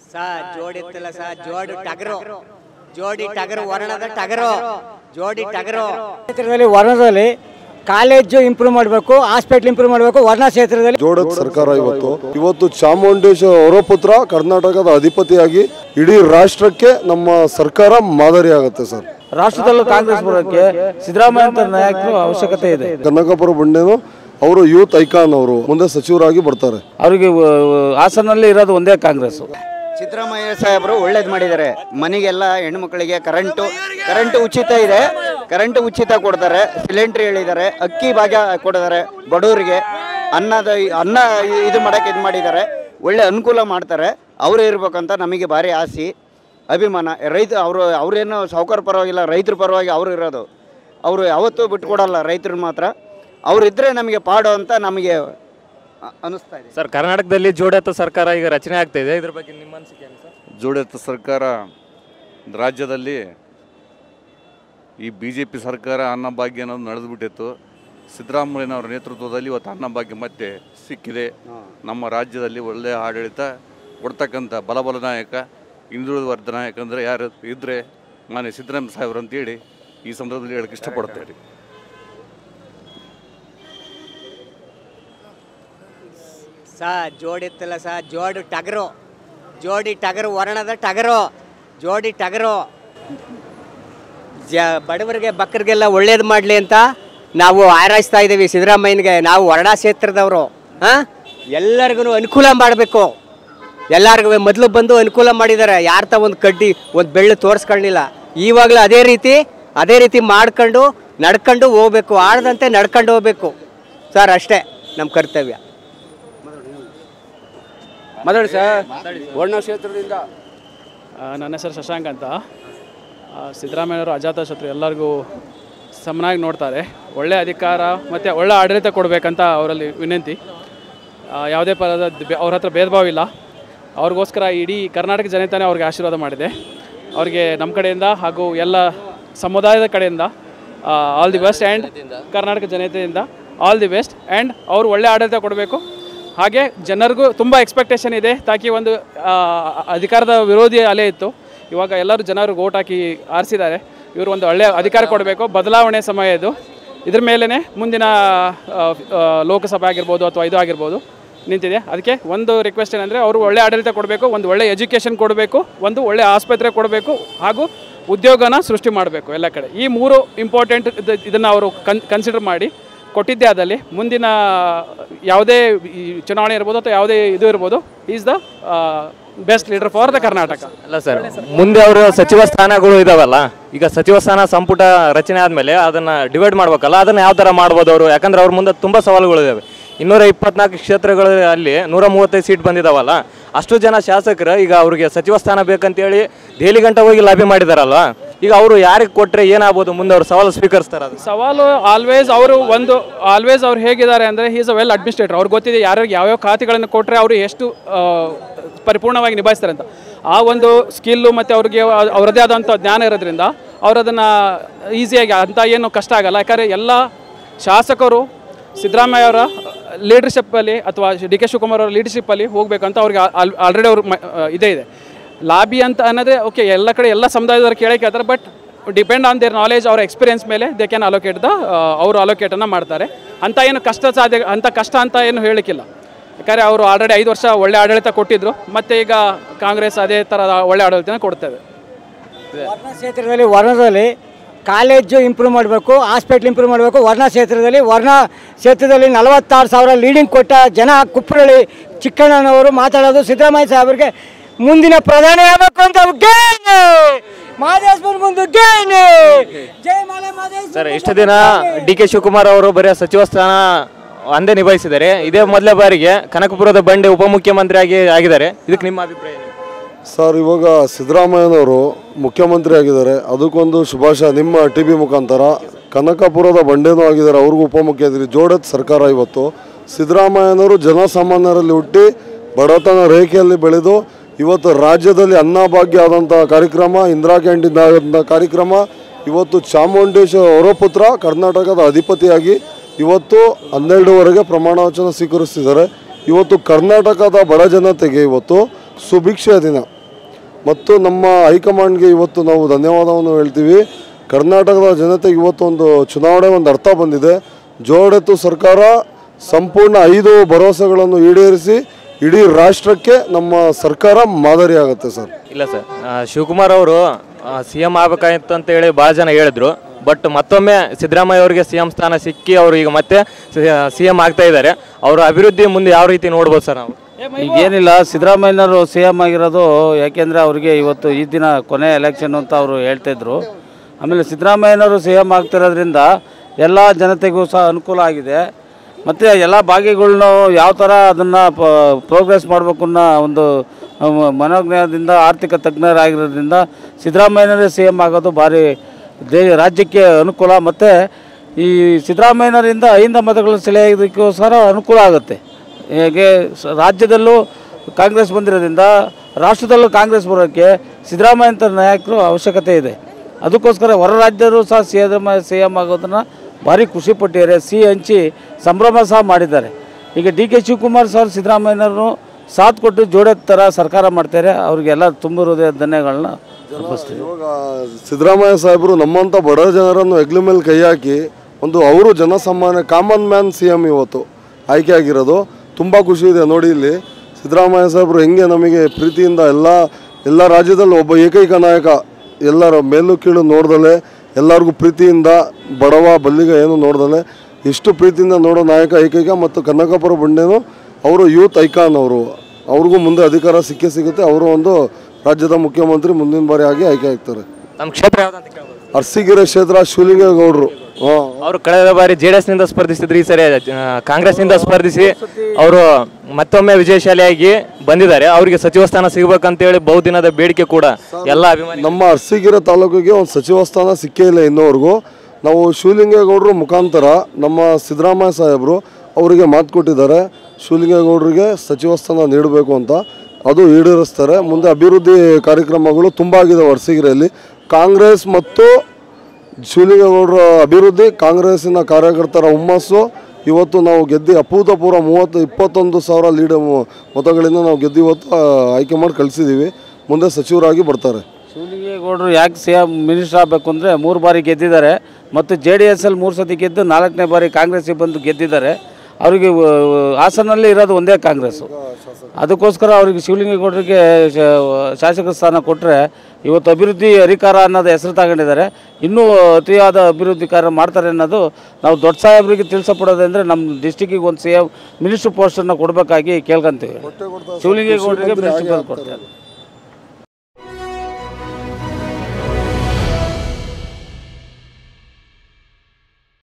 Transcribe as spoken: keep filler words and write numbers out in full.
ಸಾ ಜೋಡಿತ್ತಲ್ಲ ಸಾ ಜೋಡಿ ಟಗರು ಜೋಡಿ ಟಗರು ವರ್ಣದ ಟಗರು ಜೋಡಿ ಟಗರು ಕ್ಷೇತ್ರದಲ್ಲಿ ವರ್ಣದಲ್ಲಿ ಕಾಲೇಜು ಇಂಪ್ರೂವ್ ಮಾಡಬೇಕು, ಹಾಸ್ಪಿಟಲ್ ಇಂಪ್ರೂವ್ ಮಾಡಬೇಕು. ವರ್ಣ ಕ್ಷೇತ್ರದಲ್ಲಿ ಜೋಡದ ಸರ್ಕಾರ ಇವತ್ತು ಇವತ್ತು ಚಾಮುಂಡೇಶ್ವರಿ ಅವರ ಪುತ್ರ ಕರ್ನಾಟಕದ ಅಧಿಪತಿಯಾಗಿ ಇಡೀ ರಾಷ್ಟ್ರಕ್ಕೆ ನಮ್ಮ ಸರ್ಕಾರ ಮಾದರಿ ಆಗುತ್ತೆ ಸರ್. ರಾಷ್ಟ್ರದಲ್ಲೂ ಕಾಂಗ್ರೆಸ್ ಬರೋಕ್ಕೆ ಸಿದ್ದರಾಮಯ್ಯ ನಾಯಕರು ಅವಶ್ಯಕತೆ ಇದೆ. ಕನಕಪುರ ಬಂಡೆನು ಅವರು ಯೂತ್ ಐಕಾನ್, ಅವರು ಮುಂದೆ ಸಚಿವರಾಗಿ ಬರ್ತಾರೆ. ಅವರಿಗೆ ಹಾಸನಲ್ಲಿ ಇರೋದು ಒಂದೇ ಕಾಂಗ್ರೆಸ್. ಸಿದ್ದರಾಮಯ್ಯ ಸಾಹೇಬರು ಒಳ್ಳೇದು ಮಾಡಿದ್ದಾರೆ. ಮನೆಗೆಲ್ಲ ಹೆಣ್ಣುಮಕ್ಕಳಿಗೆ ಕರೆಂಟು ಕರೆಂಟ್ ಉಚಿತ ಇದೆ, ಕರೆಂಟ್ ಉಚಿತ ಕೊಡ್ತಾರೆ. ಸಿಲಿಂಡ್ರ್ ಹೇಳಿದ್ದಾರೆ, ಅಕ್ಕಿ ಭಾಗ್ಯ ಕೊಡ್ತಾರೆ ಬಡವರಿಗೆ. ಅನ್ನದ ಅನ್ನ ಇದು ಮಾಡೋಕ್ಕೆ ಇದು ಮಾಡಿದ್ದಾರೆ, ಒಳ್ಳೆ ಅನುಕೂಲ ಮಾಡ್ತಾರೆ. ಅವರೇ ಇರ್ಬೇಕಂತ ನಮಗೆ ಭಾರಿ ಆಸೆ, ಅಭಿಮಾನ. ರೈತ ಅವರು ಅವರೇನು ಸಾಹುಕಾರ ಪರವಾಗಿಲ್ಲ, ರೈತರ ಪರವಾಗಿ ಅವರು ಇರೋದು. ಅವರು ಯಾವತ್ತೂ ಬಿಟ್ಕೊಡಲ್ಲ ರೈತರು ಮಾತ್ರ. ಅವರಿದ್ದರೆ ನಮಗೆ ಪಾಡು ಅಂತ ನಮಗೆ ಅನಿಸ್ತಾ ಇದೆ ಸರ್. ಕರ್ನಾಟಕದಲ್ಲಿ ಜೋಡತ್ತ ಸರ್ಕಾರ ಈಗ ರಚನೆ ಆಗ್ತಾ ಇದೆ, ಇದ್ರ ಬಗ್ಗೆ ನಿಮ್ಮ ಅನಿಸಿಕೆ ಏನು ಸರ್? ಜೋಡತ್ತ ಸರ್ಕಾರ ರಾಜ್ಯದಲ್ಲಿ ಈ ಬಿ ಜೆ ಪಿ ಸರ್ಕಾರ ಅನ್ನಭಾಗ್ಯ ಅನ್ನೋದು ನಡೆದುಬಿಟ್ಟಿತ್ತು. ಸಿದ್ದರಾಮಯ್ಯನವರ ನೇತೃತ್ವದಲ್ಲಿ ಇವತ್ತು ಅನ್ನಭಾಗ್ಯ ಮತ್ತೆ ಸಿಕ್ಕಿದೆ. ನಮ್ಮ ರಾಜ್ಯದಲ್ಲಿ ಒಳ್ಳೆಯ ಆಡಳಿತ ಕೊಡ್ತಕ್ಕಂಥ ಬಲಬಲ ನಾಯಕ, ಹಿಂದುಳಿದ ವರ್ಗ ನಾಯಕ ಅಂದರೆ ಯಾರು ಇದ್ದರೆ ಮಾನ್ಯ ಸಿದ್ದರಾಮಯ್ಯ ಸಾಹೇಬ್ರು ಅಂತೇಳಿ ಈ ಸಂದರ್ಭದಲ್ಲಿ ಹೇಳಕ್ಕೆ ಇಷ್ಟಪಡ್ತೇವೆ. ಸಾ ಜೋಡಿತ್ತಲ್ಲ ಸಾ ಜೋಡಿ ಟಗರು ಜೋಡಿ ಟಗರು ವರ್ಣದ ಟಗರು ಜೋಡಿ ಟಗರು ಜ ಬಡವರಿಗೆ ಬಕ್ಕರಿಗೆಲ್ಲ ಒಳ್ಳೇದು ಮಾಡಲಿ ಅಂತ ನಾವು ಹಾರೈಸ್ತಾ ಇದ್ದೀವಿ ಸಿದ್ದರಾಮಯ್ಯನಿಗೆ. ನಾವು ವರ್ಣ ಕ್ಷೇತ್ರದವರು ಹಾಂ ಎಲ್ಲರಿಗೂ ಅನುಕೂಲ ಮಾಡಬೇಕು. ಎಲ್ಲರಿಗೂ ಮೊದಲು ಬಂದು ಅನುಕೂಲ ಮಾಡಿದ್ದಾರೆ. ಯಾರ ತ ಒಂದು ಕಡ್ಡಿ ಒಂದು ಬೆಳ್ಳು ತೋರಿಸ್ಕೊಳ್ಳಿಲ್ಲ. ಈವಾಗಲೂ ಅದೇ ರೀತಿ ಅದೇ ರೀತಿ ಮಾಡ್ಕೊಂಡು ನಡ್ಕೊಂಡು ಹೋಗ್ಬೇಕು, ಆಡದಂತೆ ನಡ್ಕೊಂಡು ಹೋಗ್ಬೇಕು ಸರ್. ಅಷ್ಟೇ ನಮ್ಮ ಕರ್ತವ್ಯ. ಮಾತಾಡಿ ಸರ್. ವರ್ಣ ಕ್ಷೇತ್ರದಿಂದ ನನ್ನ ಹೆಸರು ಶಶಾಂಕ್ ಅಂತ. ಸಿದ್ದರಾಮಯ್ಯವರು ಅಜಾತಶತ್ರು, ಎಲ್ಲರಿಗೂ ಸಮನಾಗಿ ನೋಡ್ತಾರೆ. ಒಳ್ಳೆಯ ಅಧಿಕಾರ ಮತ್ತು ಒಳ್ಳೆ ಆಡಳಿತ ಕೊಡಬೇಕಂತ ಅವರಲ್ಲಿ ವಿನಂತಿ. ಯಾವುದೇ ಪರದ ಅವ್ರ ಹತ್ರ ಭೇದ ಭಾವ ಇಲ್ಲ. ಅವ್ರಿಗೋಸ್ಕರ ಇಡೀ ಕರ್ನಾಟಕ ಜನತೆನೇ ಅವ್ರಿಗೆ ಆಶೀರ್ವಾದ ಮಾಡಿದೆ. ಅವರಿಗೆ ನಮ್ಮ ಕಡೆಯಿಂದ ಹಾಗೂ ಎಲ್ಲ ಸಮುದಾಯದ ಕಡೆಯಿಂದ all the best. And Karnataka ಜನತೆಯಿಂದ ಆಲ್ ದಿ ಬೆಸ್ಟ್. ಆ್ಯಂಡ್ ಅವರು ಒಳ್ಳೆ ಆಡಳಿತ ಕೊಡಬೇಕು. ಹಾಗೆ ಜನರಿಗೂ ತುಂಬ ಎಕ್ಸ್ಪೆಕ್ಟೇಷನ್ ಇದೆ. ತಾಕಿ ಒಂದು ಅಧಿಕಾರದ ವಿರೋಧಿ ಅಲೆ ಇತ್ತು, ಇವಾಗ ಎಲ್ಲರೂ ಜನರು ಓಟ್ ಹಾಕಿ ಆರಿಸಿದ್ದಾರೆ. ಇವರು ಒಂದು ಒಳ್ಳೆಯ ಅಧಿಕಾರ ಕೊಡಬೇಕು. ಬದಲಾವಣೆ ಸಮಯ ಇದು. ಇದ್ರ ಮೇಲೇ ಮುಂದಿನ ಲೋಕಸಭೆ ಆಗಿರ್ಬೋದು ಅಥವಾ ಇದು ಆಗಿರ್ಬೋದು ನಿಂತಿದೆ. ಅದಕ್ಕೆ ಒಂದು ರಿಕ್ವೆಸ್ಟ್ ಏನಂದರೆ ಅವರು ಒಳ್ಳೆ ಆಡಳಿತ ಕೊಡಬೇಕು, ಒಂದು ಒಳ್ಳೆ ಎಜುಕೇಷನ್ ಕೊಡಬೇಕು, ಒಂದು ಒಳ್ಳೆ ಆಸ್ಪತ್ರೆ ಕೊಡಬೇಕು, ಹಾಗೂ ಉದ್ಯೋಗನ ಸೃಷ್ಟಿ ಮಾಡಬೇಕು ಎಲ್ಲ ಕಡೆ. ಈ ಮೂರು ಇಂಪಾರ್ಟೆಂಟ್ ಇದನ್ನು ಅವರು ಕನ್ ಕನ್ಸಿಡರ್ ಮಾಡಿ ಕೊಟ್ಟಿದ್ದೆ. ಅದಲ್ಲಿ ಮುಂದಿನ ಯಾವುದೇ ಈ ಚುನಾವಣೆ ಇರ್ಬೋದು ಅಥವಾ ಯಾವುದೇ ಇದು ಇರ್ಬೋದು, is the best leader for the Karnataka. ಅಲ್ಲ ಸರ್, ಮುಂದೆ ಅವರು ಸಚಿವ ಸ್ಥಾನಗಳು ಇದಾವಲ್ಲ, ಈಗ ಸಚಿವ ಸ್ಥಾನ ಸಂಪುಟ ರಚನೆ ಆದಮೇಲೆ ಅದನ್ನು ಡಿವೈಡ್ ಮಾಡ್ಬೇಕಲ್ಲ, ಅದನ್ನು ಯಾವ ಥರ ಮಾಡ್ಬೋದು ಅವರು? ಯಾಕಂದ್ರೆ ಅವ್ರ ಮುಂದೆ ತುಂಬ ಸವಾಲುಗಳಿದ್ದಾವೆ. ಇನ್ನೂರ ಇಪ್ಪತ್ನಾಲ್ಕು ಕ್ಷೇತ್ರಗಳು ಅಲ್ಲಿ ನೂರ ಮೂವತ್ತೈದು ಸೀಟ್ ಬಂದಿದ್ದಾವಲ್ಲ, ಅಷ್ಟು ಜನ ಶಾಸಕರು ಈಗ ಅವ್ರಿಗೆ ಸಚಿವ ಸ್ಥಾನ ಬೇಕಂತೇಳಿ ದೆಹಲಿ ಗಂಟ ಹೋಗಿ ಲಾಬಿ ಮಾಡಿದಾರಲ್ವ. ಈಗ ಅವರು ಯಾರಿಗೆ ಕೊಟ್ಟರೆ ಏನಾಗ್ಬೋದು ಮುಂದೆ? ಅವರು ಸವಾಲು ಸ್ವೀಕರಿಸ್ತಾರೆ. ಅದು ಸವಾಲು ಆಲ್ವೇಸ್ ಅವರು ಒಂದು ಆಲ್ವೇಸ್ ಅವ್ರು ಹೇಗಿದ್ದಾರೆ ಅಂದರೆ, he is a well administrator. ಅವ್ರಿಗೆ ಗೊತ್ತಿದೆ ಯಾರ್ಯಾರಿಗೆ ಯಾವ್ಯಾವ ಖಾತೆಗಳನ್ನು ಕೊಟ್ಟರೆ ಅವರು ಎಷ್ಟು ಪರಿಪೂರ್ಣವಾಗಿ ನಿಭಾಯಿಸ್ತಾರೆ ಅಂತ. ಆ ಒಂದು ಸ್ಕಿಲ್ಲು ಮತ್ತು ಅವ್ರಿಗೆ ಅವರದೇ ಆದಂಥ ಜ್ಞಾನ ಇರೋದ್ರಿಂದ ಅವರು ಅದನ್ನು ಈಸಿಯಾಗಿ ಅಂತ ಏನು ಕಷ್ಟ ಆಗಲ್ಲ. ಯಾಕಂದರೆ ಎಲ್ಲ ಶಾಸಕರು ಸಿದ್ದರಾಮಯ್ಯ ಅವರ ಲೀಡರ್ಶಿಪ್ಪಲ್ಲಿ ಅಥವಾ ಡಿ ಕೆ ಶಿವಕುಮಾರ್ ಅವರ ಲೀಡರ್ಶಿಪ್ಪಲ್ಲಿ ಹೋಗಬೇಕಂತ ಅವ್ರಿಗೆ ಆಲ್ರೆಡಿ ಅವ್ರು ಇದೇ ಇದೆ. ಲಾಬಿ ಅಂತ ಅನ್ನೋದೇ ಓಕೆ, ಎಲ್ಲ ಕಡೆ ಎಲ್ಲ ಸಮುದಾಯದವ್ರು ಕೇಳೇ ಕೇಳ್ತಾರೆ. But depend on their knowledge, ಅವರ ಎಕ್ಸ್ಪೀರಿಯನ್ಸ್ ಮೇಲೆ ದೇ ಕ್ಯಾನ್ ಅಲೋಕೇಟ್ ದ ಅವರು ಅಲೋಕೇಟನ್ನು ಮಾಡ್ತಾರೆ. ಅಂತ ಏನು ಕಷ್ಟ ಸಾಧ್ಯ ಅಂಥ ಕಷ್ಟ ಅಂತ ಏನು ಹೇಳಲಿಕ್ಕಿಲ್ಲ. ಯಾಕಂದರೆ ಅವರು ಆಲ್ರೆಡಿ ಐದು ವರ್ಷ ಒಳ್ಳೆ ಆಡಳಿತ ಕೊಟ್ಟಿದ್ದರು. ಮತ್ತು ಈಗ ಕಾಂಗ್ರೆಸ್ ಅದೇ ಥರದ ಒಳ್ಳೆ ಆಡಳಿತನ ಕೊಡ್ತೇವೆ. ವರ್ಣ ಕ್ಷೇತ್ರದಲ್ಲಿ ವರ್ಣದಲ್ಲಿ ಕಾಲೇಜು ಇಂಪ್ರೂವ್ ಮಾಡಬೇಕು, ಹಾಸ್ಪಿಟ್ಲ್ ಇಂಪ್ರೂವ್ ಮಾಡಬೇಕು. ವರ್ಣ ಕ್ಷೇತ್ರದಲ್ಲಿ ವರ್ಣ ಕ್ಷೇತ್ರದಲ್ಲಿ ನಲವತ್ತಾರು ಸಾವಿರ ಲೀಡಿಂಗ್ ಕೊಟ್ಟ ಜನ ಕುಪ್ಪರಳ್ಳಿ ಚಿಕ್ಕಣ್ಣನವರು ಮಾತಾಡೋದು ಸಿದ್ದರಾಮಯ್ಯ ಸಾಹೇಬರಿಗೆ ಮುಂದಿನ ಪ್ರಧಾನಿ ಆಗಬೇಕು ಅಂತ ಸರ್. ಇಷ್ಟು ದಿನ ಡಿ ಕೆ ಶಿವಕುಮಾರ್ ಅವರು ಬರೀ ಸಚಿವ ಸ್ಥಾನ ಒಂದೇ ನಿಭಾಯಿಸಿದ್ದಾರೆ. ಇದೇ ಮೊದಲ ಬಾರಿಗೆ ಕನಕಪುರದ ಬಂಡೆ ಉಪಮುಖ್ಯಮಂತ್ರಿಯಾಗಿ ಆಗಿದ್ದಾರೆ. ಇದಕ್ಕೆ ನಿಮ್ಮ ಅಭಿಪ್ರಾಯ ಏನು ಸರ್? ಇವಾಗ ಸಿದ್ದರಾಮಯ್ಯನವರು ಮುಖ್ಯಮಂತ್ರಿ ಆಗಿದ್ದಾರೆ, ಅದಕ್ಕೊಂದು ಶುಭಾಶಯ ನಿಮ್ಮ ಟಿ ವಿ ಮುಖಾಂತರ. ಕನಕಪುರದ ಬಂಡೆನೂ ಆಗಿದ್ದಾರೆ, ಅವ್ರಿಗೂ ಉಪಮುಖ್ಯಮಂತ್ರಿ. ಜೋಡದ ಸರ್ಕಾರ ಇವತ್ತು ಸಿದ್ದರಾಮಯ್ಯನವರು ಜನಸಾಮಾನ್ಯರಲ್ಲಿ ಹುಟ್ಟಿ ಬಡತನ ರೇಖೆಯಲ್ಲಿ ಬೆಳೆದು ಇವತ್ತು ರಾಜ್ಯದಲ್ಲಿ ಅನ್ನಭಾಗ್ಯ ಆದಂಥ ಕಾರ್ಯಕ್ರಮ, ಇಂದಿರಾ ಕ್ಯಾಂಟೀನ್ ಆದಂಥ ಕಾರ್ಯಕ್ರಮ, ಇವತ್ತು ಚಾಮುಂಡೇಶ್ವರಿ ಅವರ ಪುತ್ರ ಕರ್ನಾಟಕದ ಅಧಿಪತಿಯಾಗಿ ಇವತ್ತು ಹನ್ನೆರಡುವರೆಗೆ ಪ್ರಮಾಣ ವಚನ ಸ್ವೀಕರಿಸ್ತಿದ್ದಾರೆ. ಇವತ್ತು ಕರ್ನಾಟಕದ ಬಡ ಜನತೆಗೆ ಇವತ್ತು ಸುಭಿಕ್ಷೆಯ ದಿನ. ಮತ್ತು ನಮ್ಮ ಹೈಕಮಾಂಡ್ಗೆ ಇವತ್ತು ನಾವು ಧನ್ಯವಾದವನ್ನು ಹೇಳ್ತೀವಿ. ಕರ್ನಾಟಕದ ಜನತೆಗೆ ಇವತ್ತು ಒಂದು ಚುನಾವಣೆ ಒಂದು ಅರ್ಥ ಬಂದಿದೆ. ಜೋಡೆತ್ತು ಸರ್ಕಾರ ಸಂಪೂರ್ಣ ಐದು ಭರವಸೆಗಳನ್ನು ಈಡೇರಿಸಿ ಇಡೀ ರಾಷ್ಟ್ರಕ್ಕೆ ನಮ್ಮ ಸರ್ಕಾರ ಮಾದರಿ ಆಗುತ್ತೆ ಸರ್. ಇಲ್ಲ ಸರ್, ಶಿವಕುಮಾರ್ ಅವರು ಸಿ ಎಂ ಆಗ್ಬೇಕಾಗಿತ್ತು ಅಂತ ಹೇಳಿ ಭಾಳ ಜನ ಹೇಳಿದ್ರು. ಬಟ್ ಮತ್ತೊಮ್ಮೆ ಸಿದ್ದರಾಮಯ್ಯ ಅವರಿಗೆ ಸಿ ಎಂ ಸ್ಥಾನ ಸಿಕ್ಕಿ ಅವರು ಈಗ ಮತ್ತೆ ಸಿ ಎಂ ಆಗ್ತಾ ಇದ್ದಾರೆ. ಅವರ ಅಭಿವೃದ್ಧಿ ಮುಂದೆ ಯಾವ ರೀತಿ ನೋಡ್ಬೋದು ಸರ್ ನಾವು? ಈಗೇನಿಲ್ಲ, ಸಿದ್ದರಾಮಯ್ಯನವರು ಸಿ ಎಮ್ ಆಗಿರೋದು ಯಾಕೆಂದರೆ ಅವರಿಗೆ ಇವತ್ತು ಈ ದಿನ ಕೊನೆ ಎಲೆಕ್ಷನ್ ಅಂತ ಅವರು ಹೇಳ್ತಾಯಿದ್ರು. ಆಮೇಲೆ ಸಿದ್ದರಾಮಯ್ಯನವರು ಸಿ ಎಮ್ ಆಗ್ತಿರೋದ್ರಿಂದ ಎಲ್ಲ ಜನತೆಗೂ ಸಹ ಅನುಕೂಲ ಆಗಿದೆ. ಮತ್ತು ಎಲ್ಲ ಭಾಗಿಗಳ್ನು ಯಾವ ಥರ ಅದನ್ನು ಪ್ರೋಗ್ರೆಸ್ ಮಾಡಬೇಕು ಅನ್ನೋ ಒಂದು ಮನೋಜ್ಞಾನದಿಂದ ಆರ್ಥಿಕ ತಜ್ಞರಾಗಿರೋದ್ರಿಂದ ಸಿದ್ದರಾಮಯ್ಯನವರೇ ಸಿ ಎಮ್ ಆಗೋದು ಭಾರಿ ದೇ ರಾಜ್ಯಕ್ಕೆ ಅನುಕೂಲ. ಮತ್ತು ಈ ಸಿದ್ದರಾಮಯ್ಯನವರಿಂದ ಐಂದ ಮತಗಳನ್ನು ಸೆಳೆಯೋದಕ್ಕೋಸ್ಕರ ಅನುಕೂಲ ಆಗುತ್ತೆ. ಹೇಗೆ ರಾಜ್ಯದಲ್ಲೂ ಕಾಂಗ್ರೆಸ್ ಬಂದಿರೋದ್ರಿಂದ ರಾಷ್ಟ್ರದಲ್ಲೂ ಕಾಂಗ್ರೆಸ್ ಬರೋಕ್ಕೆ ಸಿದ್ದರಾಮಯ್ಯ ಅಂತ ನಾಯಕರು ಅವಶ್ಯಕತೆ ಇದೆ. ಅದಕ್ಕೋಸ್ಕರ ಹೊರ ರಾಜ್ಯರು ಸಹ ಸಿದ್ದರಾಮಯ್ಯ ಸಿ ಎಮ್ ಆಗೋದನ್ನು ಭಾರಿ ಖುಷಿಪಟ್ಟಿದ್ದಾರೆ, ಸಿಹಿ ಹಂಚಿ ಸಂಭ್ರಮ ಸಹ ಮಾಡಿದ್ದಾರೆ. ಈಗ ಡಿ ಕೆ ಶಿವಕುಮಾರ್ ಸರ್ ಸಿದ್ದರಾಮಯ್ಯನವರು ಸಾಥ್ ಕೊಟ್ಟು ಜೋಡೆ ಥರ ಸರ್ಕಾರ ಮಾಡ್ತಾರೆ. ಅವ್ರಿಗೆಲ್ಲ ತುಂಬ ಹೃದಯ ಧನ್ಯಗಳನ್ನ ಅರ್ಪಿಸ್ತೀವಿ. ಇವಾಗ ಸಿದ್ದರಾಮಯ್ಯ ಸಾಹೇಬರು ನಮ್ಮಂಥ ಬಡ ಜನರನ್ನು ಹೆಗ್ಲ ಮೇಲೆ ಕೈ ಹಾಕಿ ಒಂದು ಅವರು ಜನಸಾಮಾನ್ಯ ಕಾಮನ್ ಮ್ಯಾನ್ ಸಿ ಎಮ್ ಇವತ್ತು ಆಯ್ಕೆ ಆಗಿರೋದು ತುಂಬ ಖುಷಿ ಇದೆ. ನೋಡಿ ಇಲ್ಲಿ ಸಿದ್ದರಾಮಯ್ಯ ಸಾಹೇಬರು ಹೆಂಗೆ ನಮಗೆ ಪ್ರೀತಿಯಿಂದ ಎಲ್ಲ ಎಲ್ಲ ರಾಜ್ಯದಲ್ಲಿ ಒಬ್ಬ ಏಕೈಕ ನಾಯಕ, ಎಲ್ಲರ ಮೇಲೂ ಕೀಳು ನೋಡ್ದಲೆ ಎಲ್ಲರಿಗೂ ಪ್ರೀತಿಯಿಂದ ಬಡವ ಬಲ್ಲಿಗ ಏನು ನೋಡ್ದಲೆ ಎಷ್ಟು ಪ್ರೀತಿಯಿಂದ ನೋಡೋ ನಾಯಕ ಏಕೈಕ. ಮತ್ತು ಕನಕಪುರ ಬಂಡೇನು ಅವರು ಯೂತ್ ಐಕಾನ್, ಅವರು ಅವ್ರಿಗೂ ಮುಂದೆ ಅಧಿಕಾರ ಸಿಕ್ಕೇ ಸಿಗುತ್ತೆ. ಅವರು ಒಂದು ರಾಜ್ಯದ ಮುಖ್ಯಮಂತ್ರಿ ಮುಂದಿನ ಬಾರಿ ಆಗಿ ಆಯ್ಕೆ ಆಗ್ತಾರೆ. ನಮ್ಮ ಕ್ಷೇತ್ರ ಯಾವ್ದಂತ ಕೇಳ್ಬೋದು? ಅರಸೀಕೆರೆ ಕ್ಷೇತ್ರ ಶಿವಲಿಂಗೇಗೌಡರು. ಅವರು ಕಳೆದ ಬಾರಿ ಜೆ ಡಿ ಎಸ್ ನಿಂದ ಸ್ಪರ್ಧಿಸಿದ್ರು, ಈ ಸರಿ ಕಾಂಗ್ರೆಸ್ ನಿಂದ ಸ್ಪರ್ಧಿಸಿ ಅವರು ಮತ್ತೊಮ್ಮೆ ವಿಜಯಶಾಲಿಯಾಗಿ ಬಂದಿದ್ದಾರೆ. ಅವರಿಗೆ ಸಚಿವ ಸ್ಥಾನ ಸಿಗಬೇಕಂತೇಳಿ ಬಹುದಿನದ ಬೇಡಿಕೆ ಕೂಡ ಎಲ್ಲ ಅಭಿಮಾನಿ. ನಮ್ಮ ಅರಸೀಕೆರೆ ತಾಲೂಕಿಗೆ ಒಂದು ಸಚಿವ ಸ್ಥಾನ ಸಿಕ್ಕೇ ಇಲ್ಲ ಇನ್ನೂವರೆಗೂ. ನಾವು ಶಿವಲಿಂಗೇಗೌಡರು ಮುಖಾಂತರ ನಮ್ಮ ಸಿದ್ದರಾಮಯ್ಯ ಸಾಹೇಬರು ಅವರಿಗೆ ಮಾತು ಕೊಟ್ಟಿದ್ದಾರೆ, ಶಿವಲಿಂಗೇಗೌಡರಿಗೆ ಸಚಿವ ಸ್ಥಾನ ನೀಡಬೇಕು ಅಂತ. ಅದು ಈಡೇರಿಸ್ತಾರೆ. ಮುಂದೆ ಅಭಿವೃದ್ಧಿ ಕಾರ್ಯಕ್ರಮಗಳು ತುಂಬ ಆಗಿದೆ ಅರಸೀಕೆರೆಯಲ್ಲಿ. ಕಾಂಗ್ರೆಸ್ ಮತ್ತು ಶಿವಲಿಂಗೇಗೌಡರ ಅಭಿವೃದ್ಧಿ, ಕಾಂಗ್ರೆಸ್ಸಿನ ಕಾರ್ಯಕರ್ತರ ಹುಮ್ಮಸ್ಸು. ಇವತ್ತು ನಾವು ಗೆದ್ದು ಅಭೂತಪೂರ್ವ ಮೂವತ್ತು ಇಪ್ಪತ್ತೊಂದು ಸಾವಿರ ಲೀಡ್ ಮತಗಳಿಂದ ನಾವು ಗೆದ್ದು ಇವತ್ತು ಆಯ್ಕೆ ಮಾಡಿ ಕಳಿಸಿದ್ದೀವಿ. ಮುಂದೆ ಸಚಿವರಾಗಿ ಬರ್ತಾರೆ. ಶಿವಲಿಂಗೇಗೌಡರು ಯಾಕೆ ಸಿ ಎಂ ಮಿನಿಸ್ಟರ್ ಆಗಬೇಕು ಅಂದರೆ ಮೂರು ಬಾರಿ ಗೆದ್ದಿದ್ದಾರೆ. ಮತ್ತು ಜೆ ಡಿ ಎಸ್ ಅಲ್ಲಿ ಮೂರು ಸತಿ ಗೆದ್ದು ನಾಲ್ಕನೇ ಬಾರಿ ಕಾಂಗ್ರೆಸ್ಸಿಗೆ ಬಂದು ಗೆದ್ದಿದ್ದಾರೆ. ಅವರಿಗೆ ಹಾಸನಲ್ಲಿ ಇರೋದು ಒಂದೇ ಕಾಂಗ್ರೆಸ್ಸು. ಅದಕ್ಕೋಸ್ಕರ ಅವರಿಗೆ ಶಿವಲಿಂಗೇಗೌಡರಿಗೆ ಶಾಸಕ ಸ್ಥಾನ ಕೊಟ್ಟರೆ ಇವತ್ತು ಅಭಿವೃದ್ಧಿ ಅಧಿಕಾರ ಅನ್ನೋದು ಹೆಸರು ತಗೊಂಡಿದ್ದಾರೆ. ಇನ್ನೂ ಅತಿಯಾದ ಅಭಿವೃದ್ಧಿ ಕಾರ್ಯ ಮಾಡ್ತಾರೆ ಅನ್ನೋದು ನಾವು ದೊಡ್ಡ ಸಾಹೇಬರಿಗೆ ತಿಳಿಸಪಡೋದಂದರೆ ನಮ್ಮ ಡಿಸ್ಟಿಕ್ಕಿಗೆ ಒಂದು ಸಿ ಎಂ ಮಿನಿಸ್ಟ್ರ್ ಪೋಸ್ಟನ್ನು ಕೊಡಬೇಕಾಗಿ ಕೇಳ್ಕೊಂತೀವಿ. ಶಿವಲಿಂಗೇಗೌಡರಿಗೆ ಮಿನಿಸ್ಟ್ರ್ ಪೋಸ್ಟ್ ಕೊಡ್ತಾರೆ.